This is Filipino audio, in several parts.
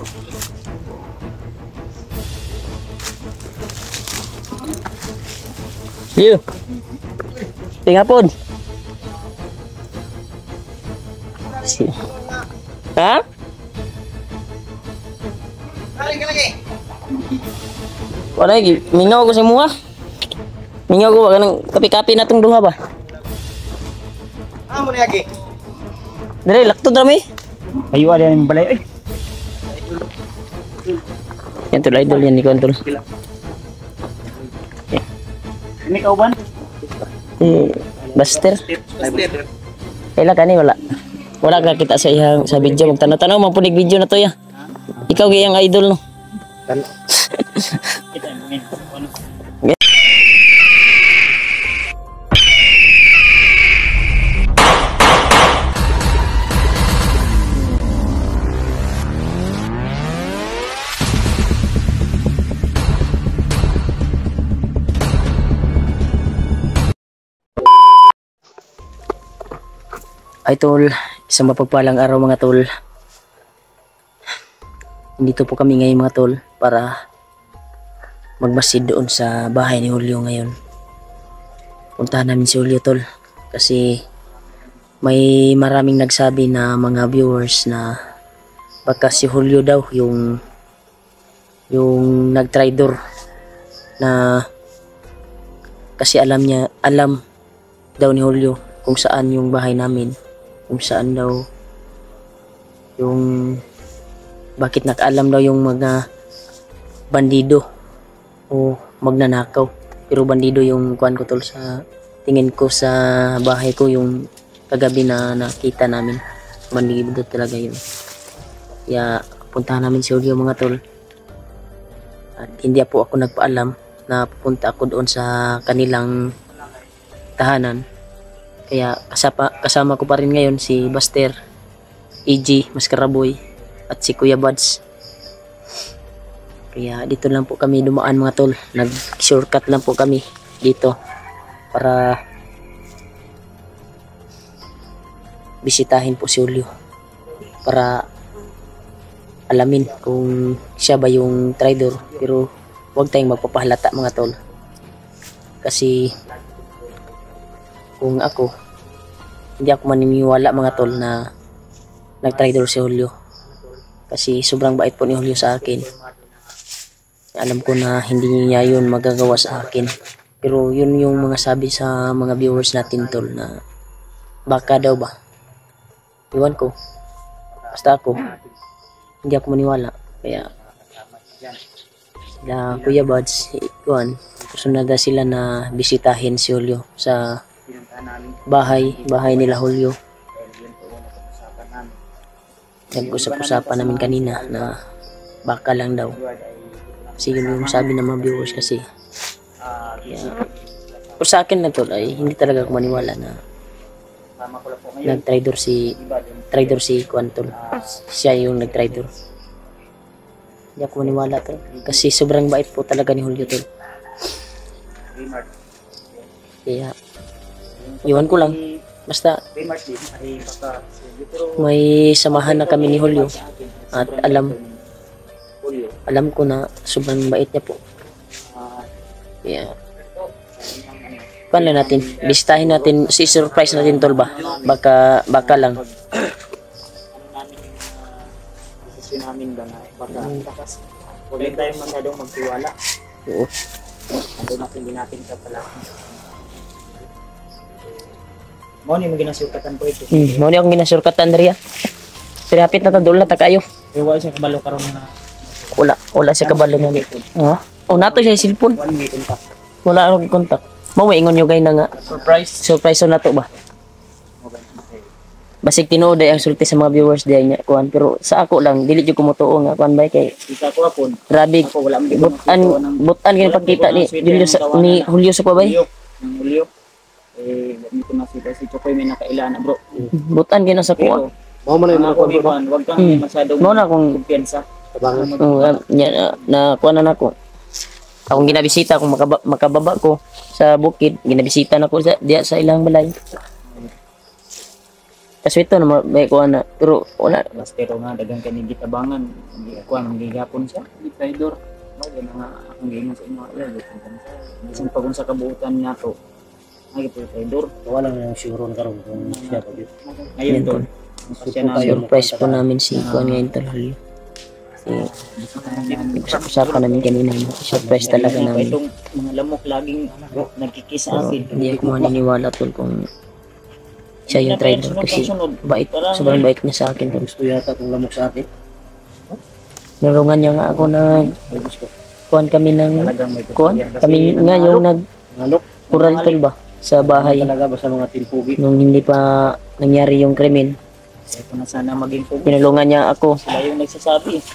Yo. Tingapon. Ha? Wala lagi, mingaw ko sa mua. Mingaw ko ba kanang kapi-kapi na tong duha ba? Amo ni lagi. Dire laktod rami. Ayo ada yang balay. Yan tol idol yan ni Kontol. Ini kauban. Buster. Buster. Kailan kani wala. Wala ka kita sa iyang sa video magtanaw-tanaw man punig video na to ya. Ikaw gyang idol no. Kita mungkin. Ay tol, isang mapagpalang araw mga tol. Dito po kami ngayon mga tol para magmasid doon sa bahay ni Julio ngayon. Puntahan namin si Julio tol kasi may maraming nagsabi na mga viewers na baka si Julio daw yung nagtraidor na kasi alam daw ni Julio kung saan yung bahay namin. Kung saan daw yung bakit nakaalam daw yung mga bandido o magnanakaw, pero bandido yung kuan ko tol sa tingin ko sa bahay ko yung kagabi na nakita namin, bandido talaga yun. Kaya puntahan namin si Julio mga tol at hindi po ako nagpaalam na pupunta ako doon sa kanilang tahanan. Kaya kasama ko pa rin ngayon si Buster, EG, Maskaraboy at si Kuya Buds. Kaya dito lang po kami dumaan mga tol. Nag-shortcut lang po kami dito para bisitahin po si Julio. Para alamin kung siya ba yung traidor. Pero huwag tayong magpapahalata mga tol. Kasi kung ako, hindi ako maniniwala mga tol na nag-traidor si Julio. Kasi sobrang bait po ni Julio sa akin. Alam ko na hindi niya yun magagawa sa akin. Pero yun yung mga sabi sa mga viewers natin tol na baka daw ba. Iwan ko. Basta ako, hindi ako maniwala. Kaya sila Kuya Buds, iwan. Susunod na sila na bisitahin si Julio sa bahay nila Julio. Nag-usap-usapan namin kanina na baka lang daw. Kasi yun yung sabi ng mga viewers kasi. Pero sa akin na tol ay hindi talaga ako maniwala na nag-traidor si Quantol. Siya yung nag-traidor. Hindi ako maniwala tol. Kasi sobrang bait po talaga ni Julio tol. Kaya iwan ko lang. Basta may samahan na kami ni Julio at alam ko na sobrang bait niya po. Kaya paano natin bisitahin natin, si surprise natin tol ba, baka lang desisyon namin ba na baka huwag tayo masyadong magtiwala. oo. Ando natin din natin sa pala. Mo ni mo ginasukatan ko ito. Mo ni akong ginasurkatan diri. Pirapit na ta dula ta kayo. Iwa siya kabalo karon na. Wala siya kabalo nga. Oh, nato siya cellphone. One may contact. Wala akong contact. Mo ingon yo gay na nga. Surprise so nato ba. Basig tinuod ay ang sulti sa mga viewers diay niya kuan, pero sa ako lang dili jud ko motuo nga kuan bay kay Isa ko apon. grabe Ako wala man butan gani pagkita ni Julio sa pa bay. Julio. Dito na si Chokoy may nakaila na bro. Butan gani sa kuan. Mao man na Ako Ivan, wag kang masyadong Mo na kung kumpiyansa. na kuan na ako. Akong ginabisita kung makababa ko sa bukid, ginabisita na ko sa diya sa ilang balay. Kaswito na may kuha na. Pero wala. Pero nga dagang kani gitabangan, hindi ako ang gigapon siya, di traidor. No, yan nga akong giingon sa inyo ala, bisan pag unsa kabuutan nga to. Ay ito traidor. Wala nang sure karon kung siya pa gyud. Ngayon Yan, to. tol. Siya na Surprise po namin si Kuan ngayon tol. Kasi usapan namin kanina. Surprise talaga namin. Itong mga lamok laging nagkikis sa So, akin. hindi ako maniniwala tol kung siya yung trader kasi bait, sobrang bait niya sa akin tol. Gusto yata kung lamok sa atin. Nalungan niya nga ako na kuan kami ng kuan. Kami nga yung Ngalok nag-kural tol ba sa bahay talaga ba sa mga tinpugi. nung hindi pa nangyari yung krimen. Ito na sana maging pugo. Tinulungan niya ako Sila yung nagsasabi.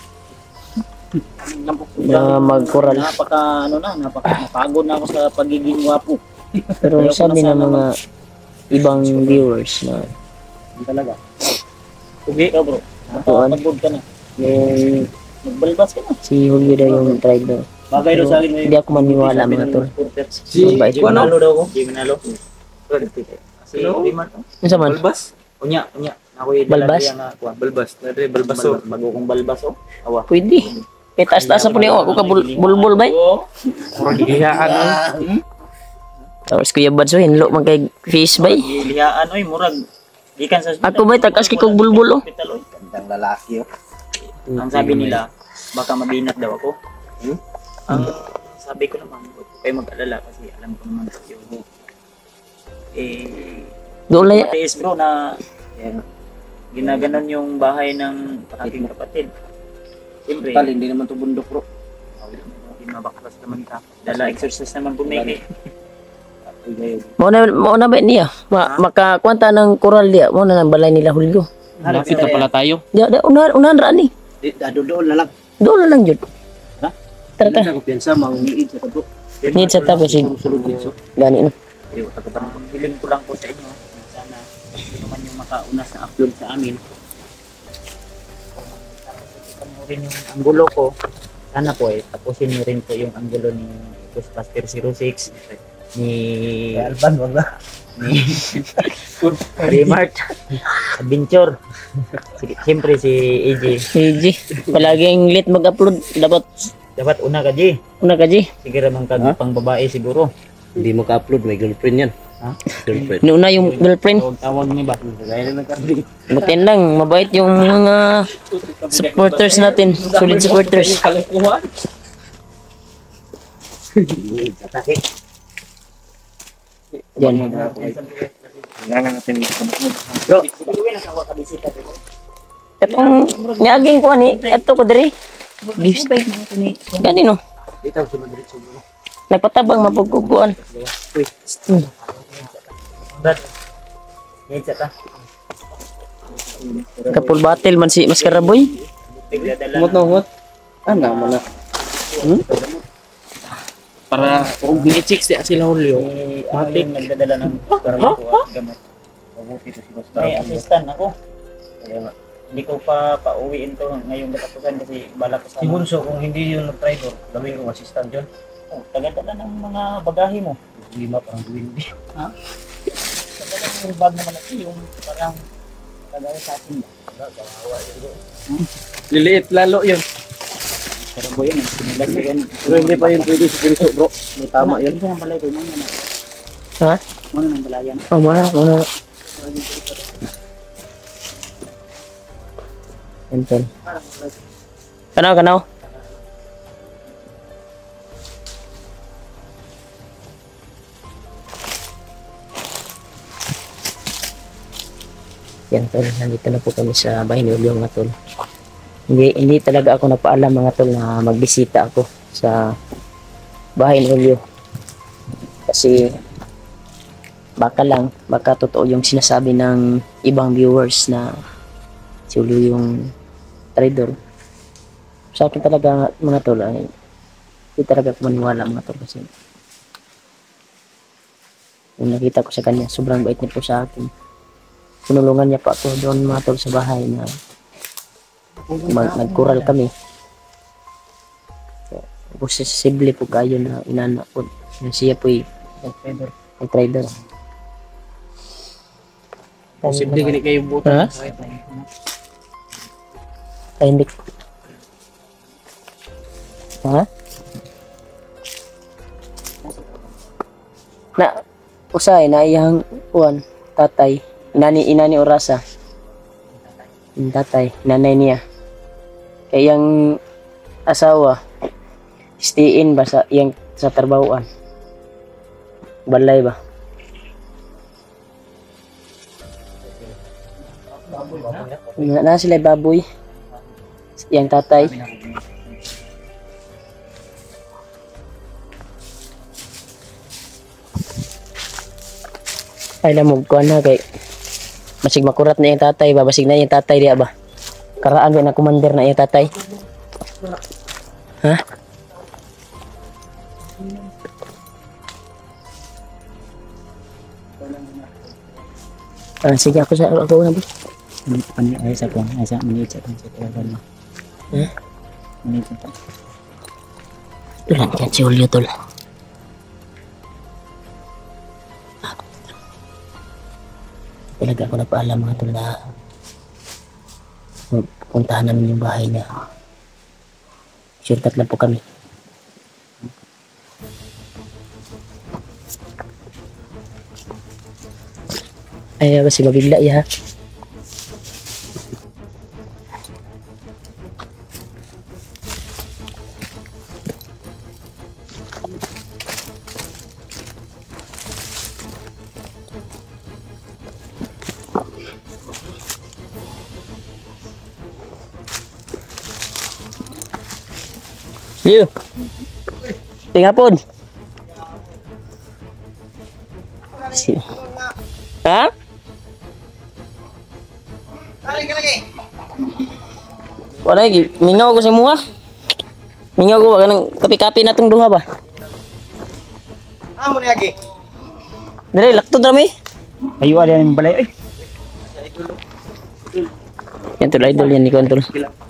na mag-kural. Napagod na ako sa pagiging wapo. Pero sabi ng mga ibang viewers na Talaga. Ugi ka bro. Kuan. Napagod ka na. Yung Magbalbas ka na. si Julio daw yung trader. bagay daw sa akin ngayon. Hindi ako maniwala mga tol. Mabait. Jim Manalo daw ko. Jim Manalo. Si Riman. Ano sa man? Balbas. Unya. Ako yung Balbas? Balbas. Balbaso. Bago kong balbas oh. Awa. Pwede. Kaya taas-taas po niyo ako ka bulbul ba? Puro gihiyaan oy. Tapos Kuya Bads, hinlo man kay face ba? Gihiyaan oy, murag. Gikan sa Ako ba tagas kay kog bulbul oh. hospital oy. Gandang lalaki oh. Ang sabi nila, baka mabinat daw ako. Ang sabi ko naman, huwag kayo mag-alala kasi alam ko naman sa iyo. Doon lang Matiis bro na ginaganon yung bahay ng aking kapatid. Siyempre, Tal, hindi naman to bundok bro. hindi mabaklas naman ka. Dala exercise naman bumili. mo na ba niya? Makakwanta ng koral dia. Mo na nang balay nila Julio. Nakita pala tayo. Dia unahan ra ni. Doon na lang. Doon lang jud. Ha? Tara Hindi ta. na ko piyansa, mangiid sa bro. Need sa tabi si Sulod dito. gani no. Hiling ko lang po sa inyo. Sana ito naman yung makauna sa upload sa amin. Panoorin yung anggulo ko. Sana po tapusin nyo rin po yung anggulo ni Ghostbuster 06 ni Alban, wag na. ni Remart Adventure. Siyempre si AJ. AJ, palaging late mag-upload dapat Una ka G. una ka G. Sige ramang kag pang babae siguro. Hindi mo ka-upload, may girlfriend yan. Ha? Girlfriend. Una yung girlfriend. Tawag niyo ba? Gaya na nagkabling. Butin lang, mabait yung mga supporters natin, solid supporters. Yan. Bro, Itong niaging ko ni, ito ko diri. Gifts. Gani no. Dito sa Madrid siguro. Nagpatabang mapagkukuan. Brad. Medyo ta. Kapul battle man si Maskaraboy. Tigdadala. Ngot. Ana man na. Para kung bini-check siya sila Julio. Matik nagdadala ng karamo at gamot. May assistant ako. Hindi ko pa pauwiin to ngayong katapusan kasi balak ko sa Si Bunso, kung hindi yun nag-driver, gawin ko assistant yun. tagadala ng mga bagahe mo. Lima parang duwindi. Tagadala yung bag naman ito yung parang tagay sa atin. Liliit lalo yun. Pero bo yun, sinilas ko yan. Pero hindi pa yun pwede si Bunso bro. May tama yun. Ano ang balay ko? Ha? Ano ang balayan? Oh, mana. Enten. Kanaw. Yan tol, nandito na po kami sa bahay ni Julio mga tol. Hindi talaga ako napaalam mga tol na magbisita ako sa bahay ni Julio. Kasi baka totoo yung sinasabi ng ibang viewers na si Julio yung trader. Sa akin talaga mga tol, ay hindi talaga ako maniwala mga tol kasi yung nakita ko sa kanya, sobrang bait niya po sa akin. Tinulungan niya pa ako doon mga tol sa bahay na nagkural kami. So, posible po kayo na inana po. Siya po ay trader. Posible gani kayo Ha? buta. Ay, hindi. Ha? Na, usay, na iyang kuwan, tatay. Inani orasa. Yung tatay, nanay niya. Kaya yung asawa, stay-in ba sa, yung, sa trabahoan? Balay ba? Na sila baboy. Yang tatay. Ay lamog ko na kay masig makurat na yung tatay ba, basig na yung tatay diya ba. Karaan ba na commander na yung tatay? Ha? Ah, sige ako na ba? Ay sa kung ay sa maliit sa talaga mo. Eh? Maliit pa. Tulan yan si Julio tol. Talaga ako nagpaalam mga tol na puntahan namin yung bahay niya. Shortcut lang po kami. Ay, kasi mabigla ya. Yo. Tingnan po. Ha? Wala lagi, mingaw ko sa mua. Mingaw ko ba kanang kapi-kapi na tong duha ba? Amo ni lagi. Dali, lakto drami. Ayo ada yang balay ay. Yan tol, idol yan ni Kontol.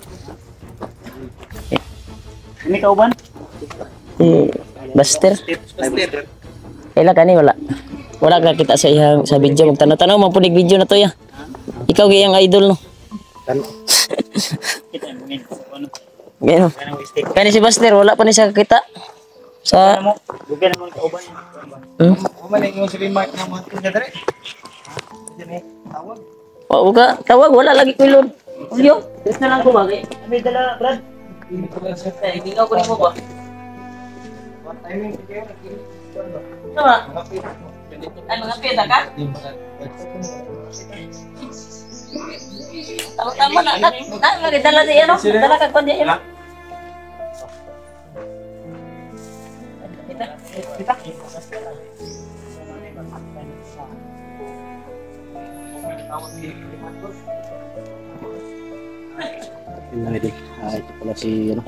Ini kauban. Buster. Kailan kani wala. Wala ka kita sa iyang sa video magtanaw-tanaw man punig video na to ya. Ikaw gayang idol no. Kita mungkin ano. Gano. Kani si Buster wala pa ni siya kakita. Sa Mo, bukan mo kauban. Amo ni yung sige mark na mo tunya dere. Dili tawag. tawag wala lagi ko ilon. Ulyo, na lang ko bagay. May dala Brad. Ay, gingaw ko ni mo ba? Timing sige. Sama. Ay, mga peda ka? Tama na. Dala di ano? Dala ka kon di ano? Ito pala si ano.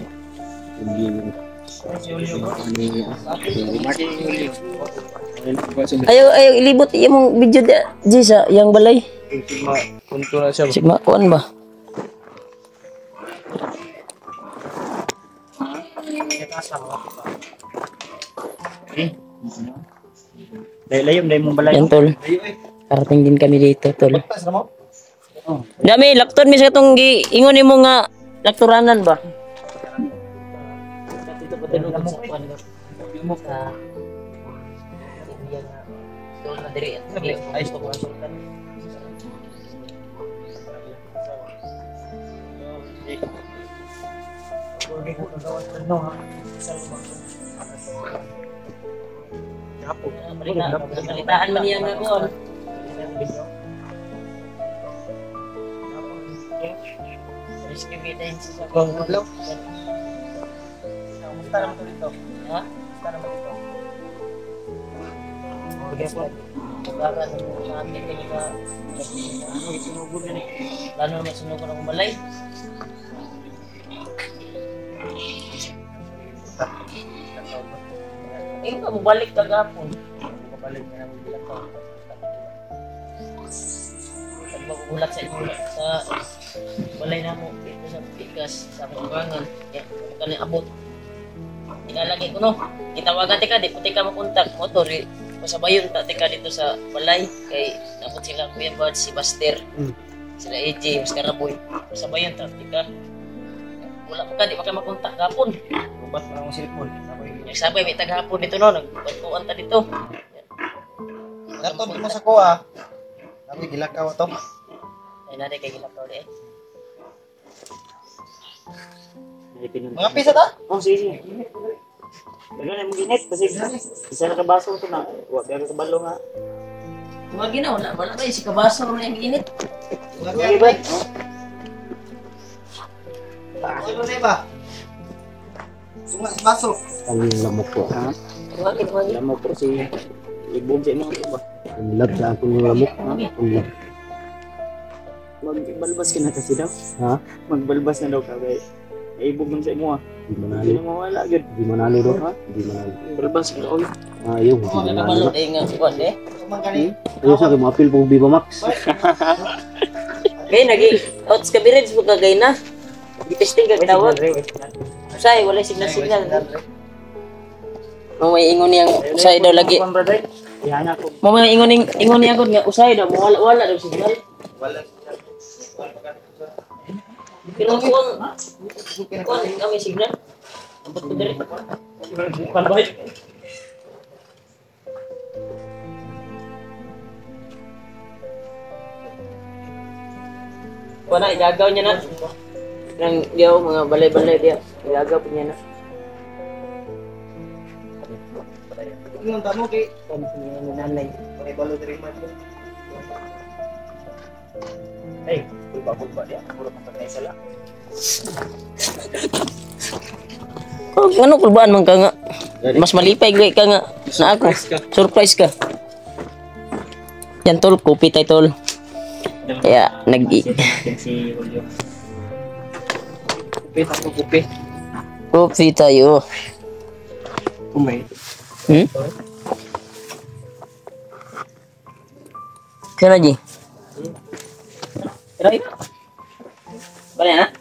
Ayaw ilibot yung video di sa yang balay. Punto na siya. Sigma kuan ba? Layom dai mo balay. Yan tol. Karating din kami dito tol. Tas na mo. Dami lakton mi sa tong ingon nimo nga lakturanan ba? Balitaan man niya nga ko. Risky evidence sa Hello. Kamusta naman to dito? Ha? Kamusta naman dito? Okay po. Pagkaran ng ating mga sinugod yun eh. Lalo naman sinugod akong balay. Eh, balik kagapon. Balik na namin bilang taon. Pag magugulat sa inyo sa balay na mo dito sa Pikas sa Kambangan ya kani abot ilalagay ko no itawagan tika di puti ka makontak motor Pasabayon ta tika dito sa balay kay nabot sila Kuya Bad, si Buster. Sila AJ, mas Karaboy. Pasabayon ta tika. Wala pa ka, di pa ka makontak gapon. Ubat na ang cellphone. Nagsabay may taghapon dito no, nagbantuan ta dito. Laptop mo sa kuha. Sabi gilakaw to. Ay nari kay gilakaw di eh. Mga pisa ta? Oh, sige. Lagyan mo ginit kasi isa na kabaso ito na. Huwag ka kabalo nga. Huwag na, wala ba si kabaso naman yung init. Mga ba? Ano na ba? Sungas baso. Ang lamok ko. Huwag. Alam mo po si ibong sa mga iba. Ang lab sa akong lamok. Ang lab. Magbalbas ka na kasi daw. Ha? Magbalbas na daw ka kay ibong man sa imo. Di Hindi manalo. na mawala gud. Di manalo do. Di manalo. Balbas ka oy. Ayaw. Di Oh, may manalo. kabalot eh nga kuwan eh. Sumang kani. Ayaw sa akin, apil po Viva Max. Gay nagi out sa kabireds mo kagay na. Gitesting kag tawag. Usay wala signal. Mo may ingon niyang usay daw lagi. Yan ako. Mo may ingon niya gud nga usay daw wala daw signal. Wala. Pero kuwan kami signal. Ambot ko diri. Bukan baik. Kuwan na igagaw niya na. Nang diyaw mga balay-balay dia. Igagaw pa niya na. Yung tamo kay Kuwan sa mga nanay. may balo diri man. Hey, pulpa dia. Puro pa kay sala. Oh, ano kulbaan man ka nga? Mas malipay gay ka nga na ako. Surprise ka. Yan tol, kopi tay tol. Kaya Si Julio. Kupi, tako kupi. kopi tayo. Umay. Kaya Ji? Kaya Balik na?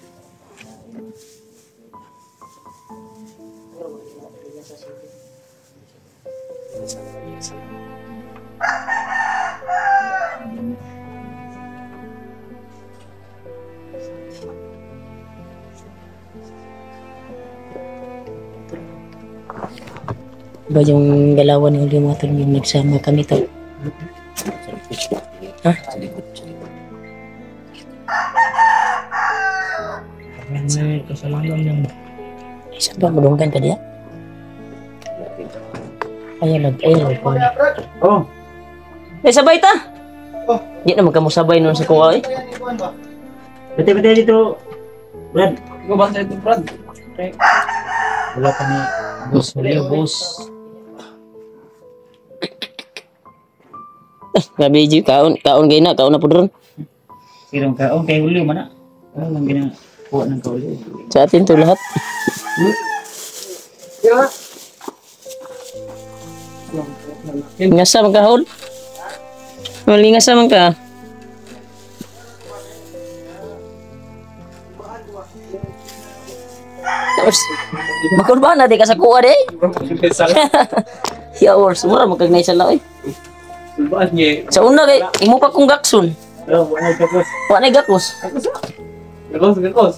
Ba yung galawan ni Julio mga tol, yung nagsama kami to. Ha? May kasalanan yang Isa ba madunggan ka diya? Ayaw. Oh, Eh, sabay ta! Di naman ka mo sabay nun sa kuha eh. bete dito. Brad, Ikaw ba sa ito, Brad? wala pa ni Boss Julio, boss. Grabe Ji, kaon kayo na po doon. Sirong ka, oh, kay Julio mana? Oh, lang ginakuha ng kaulio. Sa atin to lahat. Ngasa man ka, Hol? Malingasa man ka. Makurbahan na di ka sa kuha de. Ya or sumura magkagnay sa lao eh. Sulbaan niya. Sa una kay imo pa kong gakson. Oh, wala ka boss. Wa na gakos. Gakos.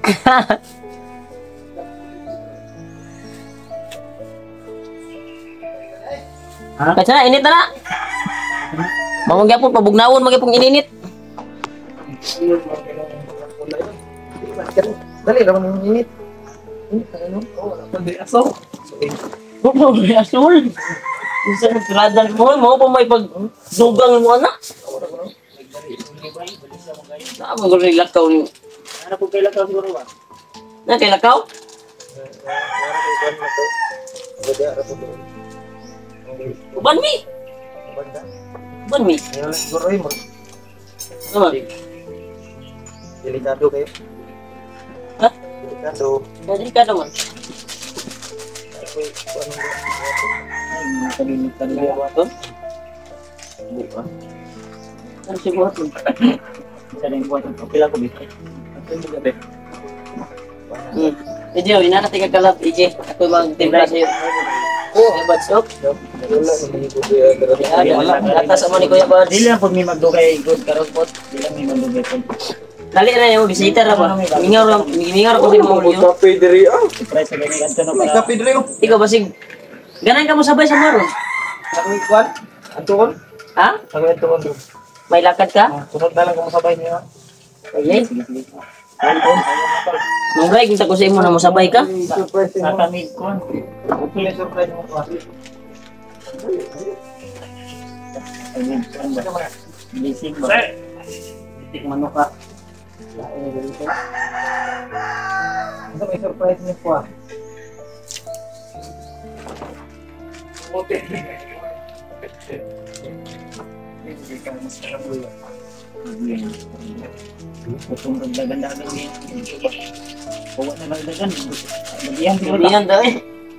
Kasi na init na na. Mawag gyapon pabugnawon magyapon ininit. Dali raman yung init. Pwede aso. Bubo asul. Isa na tiradan mo pa may pagdugang mo na. Na mo guri lakaw ni. Ano po kailan ka siguro ba? Na kay lakaw? Uban mi. Uban mi. Ngayon lang siguro ay Ano? delikado kayo. Ha? Delikado. Dali ka naman. Ay, nakalimutan mo ba ito? Buka. Ano si buhat mo? Isa rin buhat. Okay lang ko bito. Okay mo gabi. EJ, inanati ka kalat, EJ. Ako mag-timpla sa'yo. Kuya Buds, no? Wala naman yung kuya. Atas mo ni Kuya Buds. Dili lang pag may magdugay good karon po. Dili lang may magdugay po. Dali na yung bisita na ba? Mingar ko si Maulio. Kape diri ah. Price sa ganyan kanto no May para. kape diri oh. Ikaw basig. Ganay ka mo sabay sa maro. Ang kwan. Antuon. Ha? Ang antuon. May lakad ka? Sunod na lang kung masabay niya. Okay. Nung break, kita ko sa imo na mo sabay ka. Surprise Sa mo. kami ko. Okay, surprise mo ko. Blessing ba? Tik manok ka. Ano may surprise niyo po ah. Kung dagdagan-dagan niya. Kuha na dagdagan. Bagiyan siguro. Hindi yan daw eh.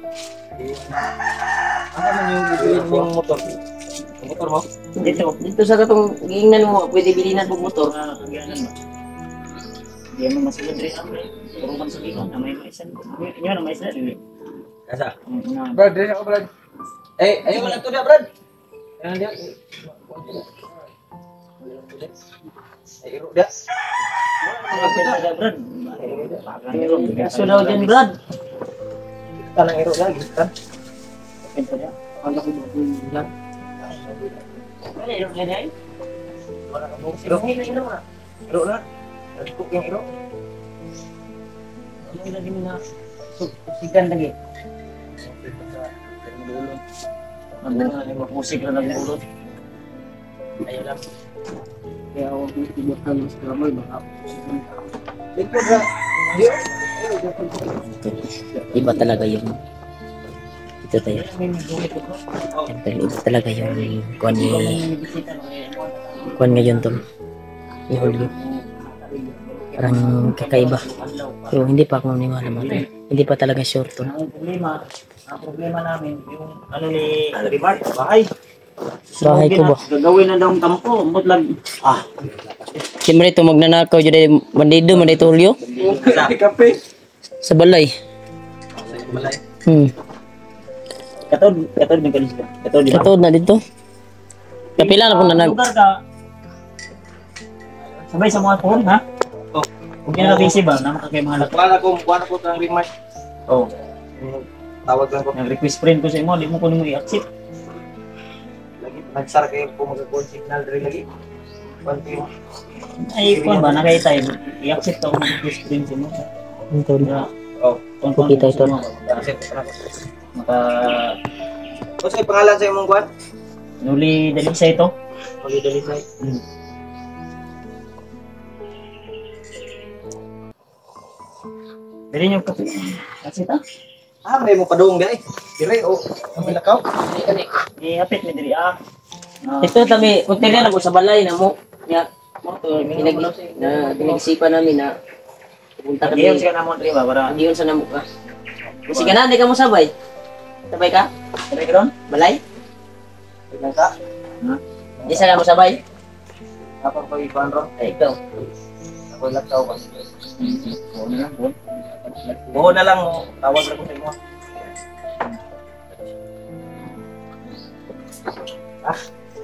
Ano man yung bibili yung motor? Yung motor mo? Dito sa katong giingnan mo, pwede bilinan po motor. Kaganan mo. Diyan mo masulod rin ang turukan sa bilang na may maisan. Yun ang maisan. Kasa? Nga. Brad, diri ako Brad. Eh, ayaw mo lang to dia Brad. Ayaw dia. Ay, iro dia. Kaso daw dyan, Brad. Tanang iro lagi kan. Ano ko lang? Ano yung yan ay? Wala ka mo. Iro na. Iro na. Cook yung iro. Ano yung lagi mo na sigan lagi? Ang mga yung makusik na ng ulot. Ayaw lang. Kaya ako tinutang sa kamay baka Ito Brad. Dio. Iba talaga yung ito tayo. may gumit ko. Siyempre, iba talaga yung kuan ni May bisita na kaya kuan ngayon tol. Ni Julio. Parang kakaiba. Pero hindi pa ako maniwala mo tol. Hindi pa talaga sure tol. ang problema namin yung ano ni Rimart, bahay. Bahay ko ba? Gagawin na daw ang kampo, umbot lang. Siyempre ito magnanakaw dyan bandido, manito Julio. Kape. Sa balay. Malay. Katod ng kalis ka. Katod di ba? Katod na dito. Kapila na po na nag... Lugar ka. Sabay sa mga phone, ha? Oh. Kung yan na busy ba, naman ka kay mga lakwa. Kuha na ko tang remark. Oh, Tawag lang ko. nag-request friend ko sa imo, di mo kunin mo i-accept. Lagi nagsara kayo po mag-call signal diri lagi. Konti. Ay, kung ba, nakita i-accept ako ng request friend sa imo. Tol. Oh. Kita ito. Maka, Ano sa pangalan sa imong kuan? nuli dali sa ito. Pagidali sa. Dali nyo kasi, accept ha? Ah, may mo padung dai. Dire o kami lakaw. I-hapit mi dali Ito kami, kung tira na ko sa balay na mo. Ya, mo to pinag-isipan namin na pupunta Iyon kami. siya namon ba para Hindi yun sa namo ka. Kasi ka na, hindi ka mo sabay. Sabay ka? sabay ka ron? Balay? Tingnan ka. Hindi sa mo sabay? Apa pa ikuan ro? Ay, ikaw. Ako lakaw ba? Oo na lang, buwan. Buho na lang mo. Tawag lang ko sa imo. Ah.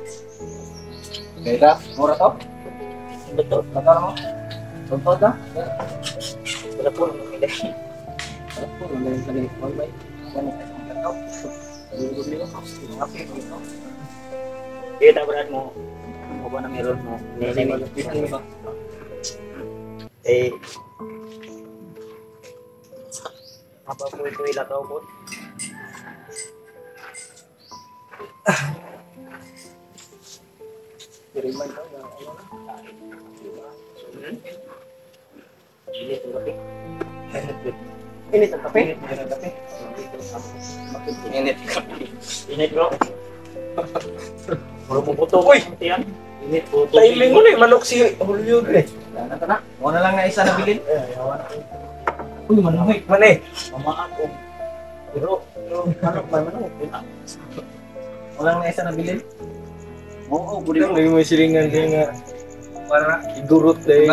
Kaya mura to? Betul. Bakal mo? Contoh dah. Wala po naman nila. Wala po naman nila lagi ko ba? Yan ang isang lakaw. Sabi nila, ngapi mo ito. Kita berad mo. Mo ba na meron mo? Hindi mo ba? Eh, apa po ito ilakaw po? Diriman daw na ano na. Ini ito kape. Init ang kape. Init ang kape. Init kape. Init bro. Muro mo puto. Uy! Tiyan. Init po. Timing mo na manok si Julio eh. Ano na? Mo na lang na isa na bilin. Uy, manok. Mane. Mamaan ko. Pero manok man manok. Wala na isa na bilin. Oo, Budi mo may silingan din nga para igurot dai.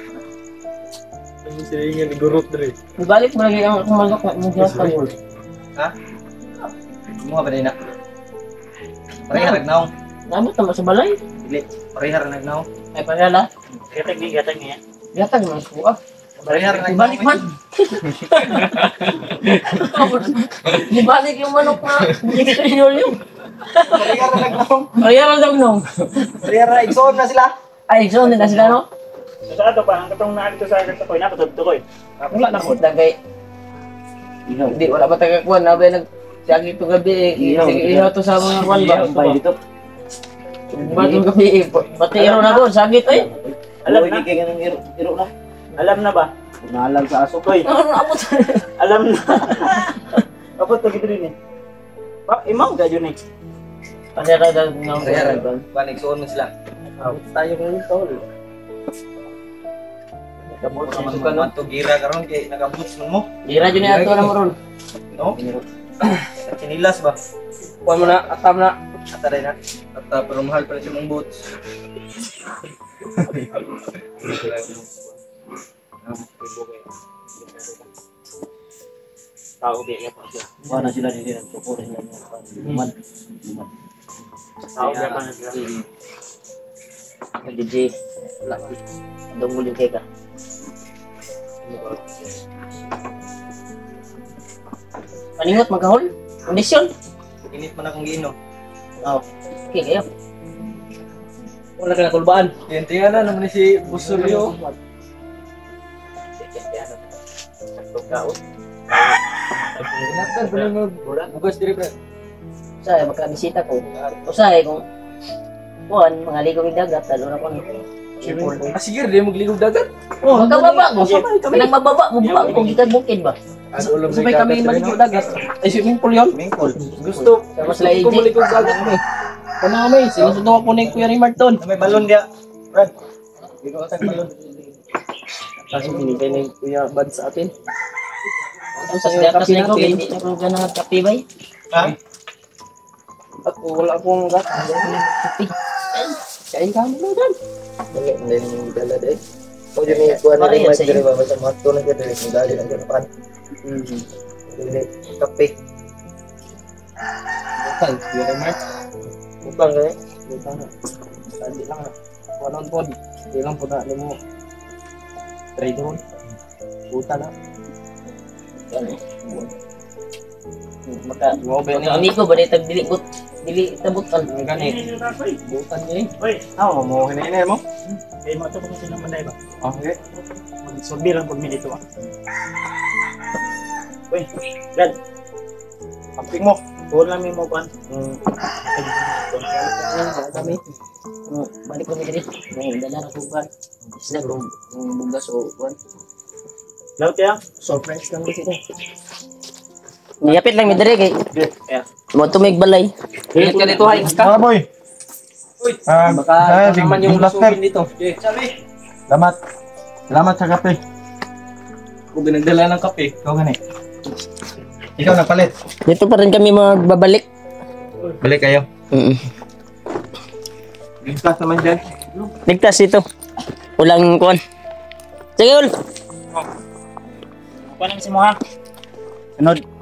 May silingan igurot diri. Balik mo lagi ang kumalok mo sa Ha? Mo ba din na? Pareha nagnaw. Nabot naman sa balay. Dili. Pareha ra nagnaw. Ay, pala. Gatag niya. Yatag naman ko ah. Pareha ra nagnaw. Ibalik man. Ibalik yung manok na. Yun. Pareha ra nagnaw. Ay, yan ang nung. Pareha ra igsoon na sila. Ay, so na sila no? Sa ato pa, ang katong naadto sa akin ko, napatutukoy. Wala na ko. Dagay. Hindi, wala ba tagakuan. Nabi nag-siyagi ito gabi. Sige, ihaw to sa mga kuwan ba? Bay dito. Batong gabi. Pati iro na doon. Sagit ay. Alam na? Kaya ng iro na. Alam na ba? Naalam sa aso. Koy, Ano abot? alam na. Abot to gito rin eh. Pa, imaw ga yun eh. Kasi ra daw nga Pareha ra. Kuan igsoon mo sila. Tayo ng tol. Kabot sa mga man to gira karon kay nagabuts mo. Gira dyan na ato na mo ron. No? Sa chinilas ba? Kuhan mo na. Atam na. Ata rin na. Ata pero mahal pa rin siya mong boots. Tao di ka pa siya. Wala sila din ang tukurin ng luman. Tao di pa na sila. Nag-DJ. Wala. Doon mo din ka. Paningot magkahol. Kondisyon. Init man akong giino. Oh. Okay kayo. Wala ka na kulbaan. Yan tingnan na naman ni si Busulyo. Inatan pa lang bugas diri pre. Usay, magkabisita ko. Usay kung kuhan, mga ligong dagat. Lalo na kung Ah sige, di magligog dagat. oh, magkababa mo. Kanang mababa mo ba? Kung kita bukid ba? Sabay kami maligog dagat. Ay, swimming pool yun. Mingkol. Gusto. Sama sila Gusto ko AJ. maligog dagat kami. Ano kami? Sinusunod ako ni Kuya Rimart doon. May balon dia. Brad. Di ko katag balon. Kasi binigay ni Kuya Bad sa atin. Kung sa gatas na ko, hindi na ko ganang kape ba? Ha? Ako, wala akong gat. Kain ka mo doon. Dali, hindi nang dala dai. O yun ni kuan Para ni yan Mike sa diri ba sa mato na diri ni dali ang depan. Dili kape. Bukan, Kuya Rimart. Ubang kay. Bukan. Tadi lang. Wanon po. Hindi lang po na alam mo. Trade roll. Buta na. Maka, Wow, ba maka amigo ba dito dili tabutan. Ang gani. Butan niya eh. Uy, Ah, mo hinay mo. kay mo to kasi ng manday ba? Okay. Magsurbi lang pag minito ah. Uy, Brad, Amping mo. tuon lang mo kan. Kami. Balik kami diri. May dala na kuban. Sila bro, bugas o kuan. Laut ya? Surprise lang dito. Niyapit lang mi diri kay. Mo tumig balay. Ingat ka dito, hay. Mga boy. Baka ito naman yung lusubin dito. Salamat. Salamat sa kape. Kung binagdala ng kape. Ikaw gani. Ikaw nagpalit. Dito pa rin kami magbabalik. Balik kayo. Ligtas naman dyan. Ligtas dito. Ulang kuan. Sige ul. Kuan si mo ha. Sunod.